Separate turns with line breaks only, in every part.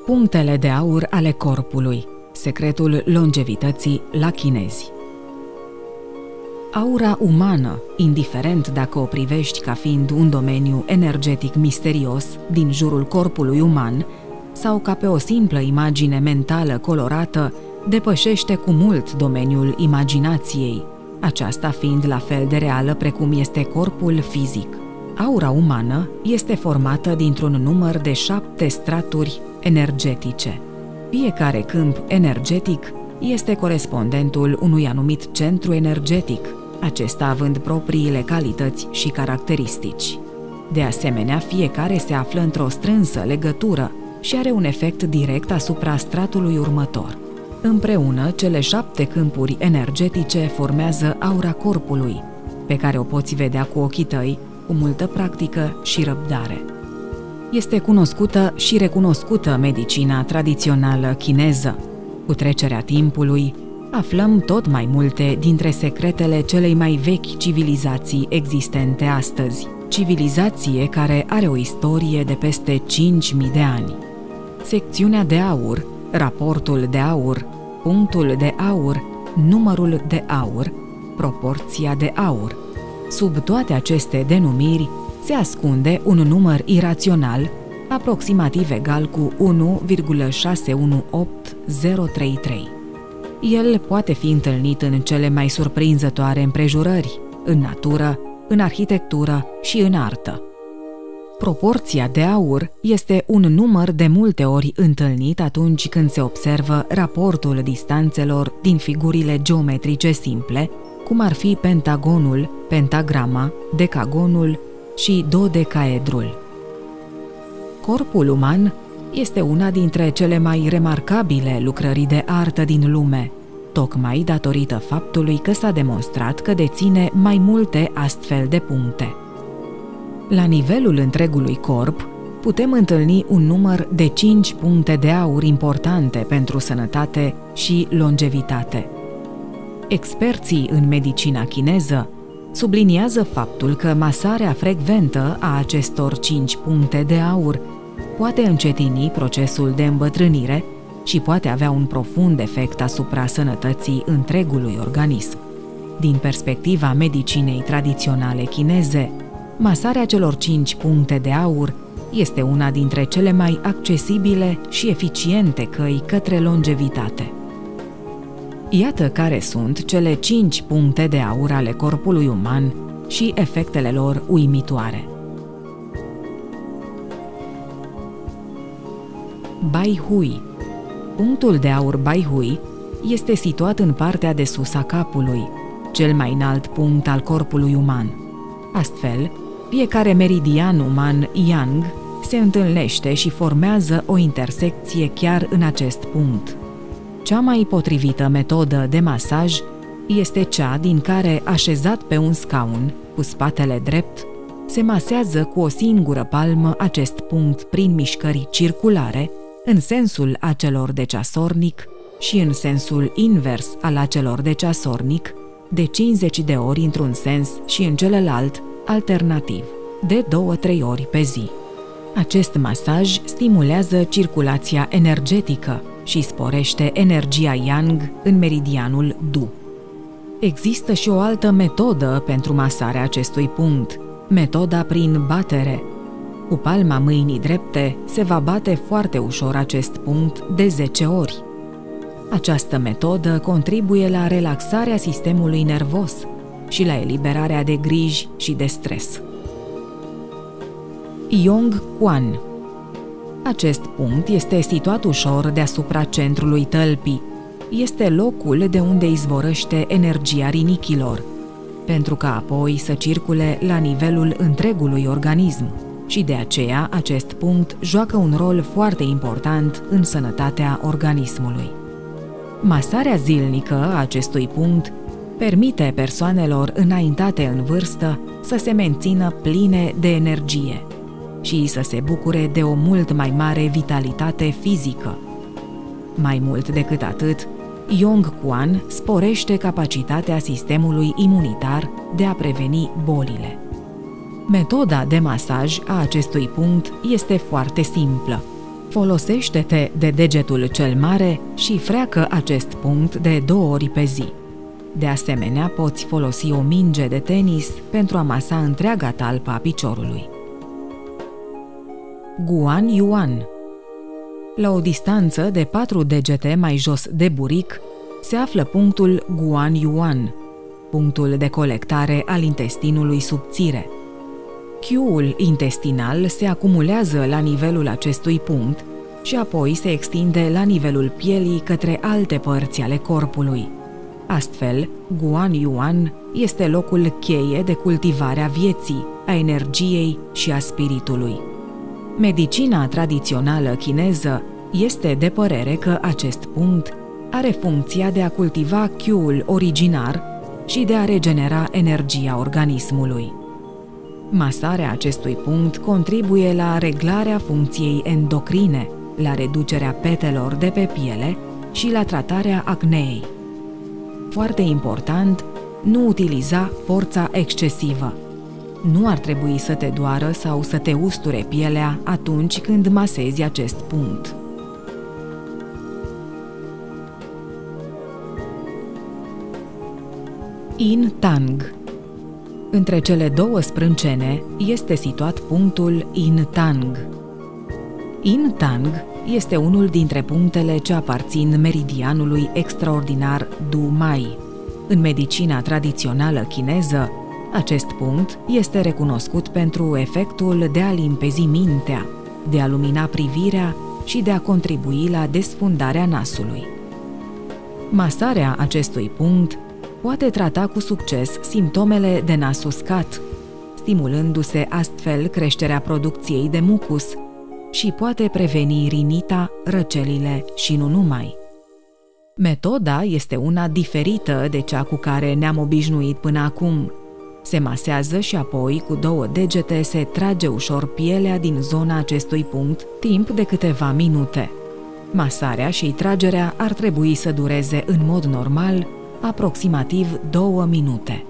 Punctele de aur ale corpului. Secretul longevității la chinezi. Aura umană, indiferent dacă o privești ca fiind un domeniu energetic misterios din jurul corpului uman sau ca pe o simplă imagine mentală colorată, depășește cu mult domeniul imaginației, aceasta fiind la fel de reală precum este corpul fizic. Aura umană este formată dintr-un număr de 7 straturi energetice. Fiecare câmp energetic este corespondentul unui anumit centru energetic, acesta având propriile calități și caracteristici. De asemenea, fiecare se află într-o strânsă legătură și are un efect direct asupra stratului următor. Împreună, cele 7 câmpuri energetice formează aura corpului, pe care o poți vedea cu ochii tăi, cu multă practică și răbdare. Este cunoscută și recunoscută medicina tradițională chineză. Cu trecerea timpului, aflăm tot mai multe dintre secretele celei mai vechi civilizații existente astăzi, civilizație care are o istorie de peste 5.000 de ani. Secțiunea de aur, raportul de aur, punctul de aur, numărul de aur, proporția de aur. Sub toate aceste denumiri se ascunde un număr irațional, aproximativ egal cu 1,618033. El poate fi întâlnit în cele mai surprinzătoare împrejurări, în natură, în arhitectură și în artă. Proporția de aur este un număr de multe ori întâlnit atunci când se observă raportul distanțelor din figurile geometrice simple, cum ar fi pentagonul, pentagrama, decagonul și dodecaedrul. Corpul uman este una dintre cele mai remarcabile lucrări de artă din lume, tocmai datorită faptului că s-a demonstrat că deține mai multe astfel de puncte. La nivelul întregului corp, putem întâlni un număr de 5 puncte de aur importante pentru sănătate și longevitate. Experții în medicina chineză subliniază faptul că masarea frecventă a acestor 5 puncte de aur poate încetini procesul de îmbătrânire și poate avea un profund efect asupra sănătății întregului organism. Din perspectiva medicinei tradiționale chineze, masarea celor 5 puncte de aur este una dintre cele mai accesibile și eficiente căi către longevitate. Iată care sunt cele 5 puncte de aur ale corpului uman și efectele lor uimitoare. Bai Hui. Punctul de aur Bai Hui este situat în partea de sus a capului, cel mai înalt punct al corpului uman. Astfel, fiecare meridian uman yang se întâlnește și formează o intersecție chiar în acest punct. Cea mai potrivită metodă de masaj este cea din care, așezat pe un scaun, cu spatele drept, se masează cu o singură palmă acest punct prin mișcări circulare, în sensul acelor de ceasornic și în sensul invers al acelor de ceasornic, de 50 de ori într-un sens și în celălalt, alternativ, de 2-3 ori pe zi. Acest masaj stimulează circulația energetică și sporește energia yang în meridianul Du. Există și o altă metodă pentru masarea acestui punct, metoda prin batere. Cu palma mâinii drepte se va bate foarte ușor acest punct de 10 ori. Această metodă contribuie la relaxarea sistemului nervos și la eliberarea de griji și de stres. Yong Quan. Acest punct este situat ușor deasupra centrului tălpii. Este locul de unde izvorăște energia rinichilor, pentru ca apoi să circule la nivelul întregului organism și de aceea acest punct joacă un rol foarte important în sănătatea organismului. Masarea zilnică a acestui punct permite persoanelor înaintate în vârstă să se mențină pline de energie și să se bucure de o mult mai mare vitalitate fizică. Mai mult decât atât, Yong Quan sporește capacitatea sistemului imunitar de a preveni bolile. Metoda de masaj a acestui punct este foarte simplă. Folosește-te de degetul cel mare și freacă acest punct de 2 ori pe zi. De asemenea, poți folosi o minge de tenis pentru a masa întreaga talpă a piciorului. Guan Yuan. La o distanță de 4 degete mai jos de buric se află punctul Guan Yuan, punctul de colectare al intestinului subțire. Qi-ul intestinal se acumulează la nivelul acestui punct și apoi se extinde la nivelul pielii către alte părți ale corpului. Astfel, Guan Yuan este locul cheie de cultivare a vieții, a energiei și a spiritului. Medicina tradițională chineză este de părere că acest punct are funcția de a cultiva Qi-ul originar și de a regenera energia organismului. Masarea acestui punct contribuie la reglarea funcției endocrine, la reducerea petelor de pe piele și la tratarea acneei. Foarte important, nu utiliza forța excesivă. Nu ar trebui să te doară sau să te usture pielea atunci când masezi acest punct. Yin Tang. Între cele 2 sprâncene este situat punctul Yin Tang. Yin Tang este unul dintre punctele ce aparțin meridianului extraordinar Du Mai. În medicina tradițională chineză, acest punct este recunoscut pentru efectul de a limpezi mintea, de a lumina privirea și de a contribui la desfundarea nasului. Masarea acestui punct poate trata cu succes simptomele de nas uscat, stimulându-se astfel creșterea producției de mucus și poate preveni rinita, răcelile și nu numai. Metoda este una diferită de cea cu care ne-am obișnuit până acum. Se masează și apoi cu 2 degete se trage ușor pielea din zona acestui punct timp de câteva minute. Masarea și tragerea ar trebui să dureze în mod normal aproximativ 2 minute.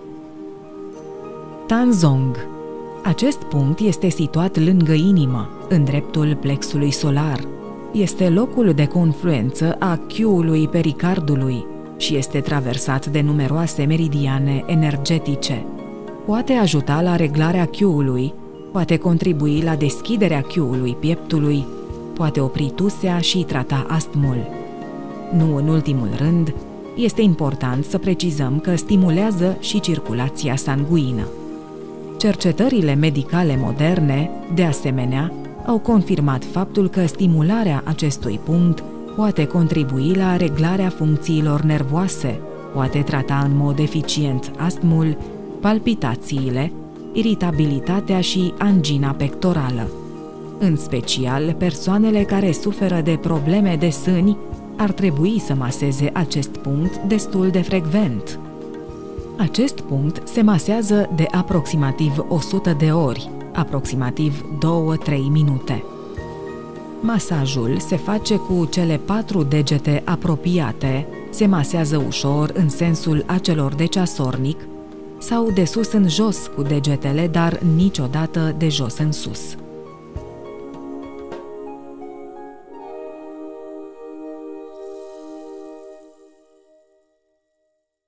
Tanzong. Acest punct este situat lângă inimă, în dreptul plexului solar. Este locul de confluență a Qi-ului pericardului și este traversat de numeroase meridiane energetice. Poate ajuta la reglarea Qi-ului, poate contribui la deschiderea Qi-ului pieptului, poate opri tusea și trata astmul. Nu în ultimul rând, este important să precizăm că stimulează și circulația sanguină. Cercetările medicale moderne, de asemenea, au confirmat faptul că stimularea acestui punct poate contribui la reglarea funcțiilor nervoase, poate trata în mod eficient astmul, palpitațiile, iritabilitatea și angina pectorală. În special, persoanele care suferă de probleme de sâni ar trebui să maseze acest punct destul de frecvent. Acest punct se masează de aproximativ 100 de ori, aproximativ 2-3 minute. Masajul se face cu cele 4 degete apropiate, se masează ușor în sensul acelor de ceasornic sau de sus în jos cu degetele, dar niciodată de jos în sus.